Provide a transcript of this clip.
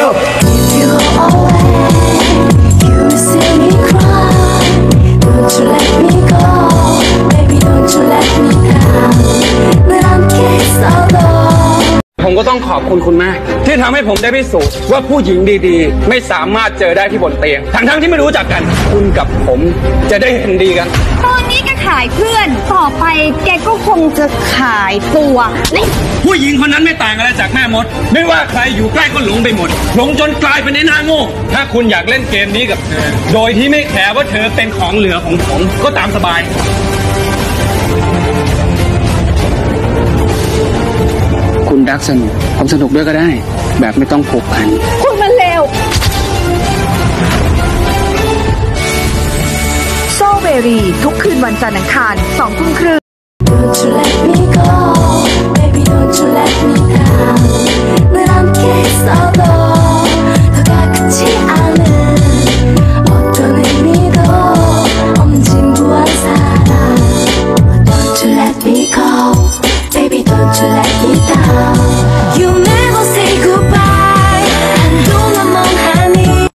go If you go away, you will see me cry. Don't you let me go, baby, don't you let me down. 늘 함께 있어도 ผมก็ต้องขอบคุณคุณแม่ที่ทำให้ผมได้พิสูจน์ว่าผู้หญิงดีๆไม่สามารถเจอได้ที่บนเตียงทั้งที่ไม่รู้จักกันคุณกับผมจะได้เห็นดีกันตอนนี้ก็ขายเพื่อนต่อไปแกก็คงจะขายตัวผู้หญิงคนนั้นไม่ต่างอะไรจากแม่มดไม่ว่าใครอยู่ใกล้ก็หลงไปหมดหลงจนกลายเป็นไอ้หน้าโง่ถ้าคุณอยากเล่นเกมนี้กับเธอโดยที่ไม่แคร์ว่าเธอเป็นของเหลือของผมก็ตามสบายคุณรักสนุกผมสนุกด้วยก็ได้แบบไม่ต้องผูกพันคุณมันเลวโซเวรีทุกคืนวันจันทร์อังคาร 20:30 Don't you let me go, baby, don't you let me down. 늘 함께 있어도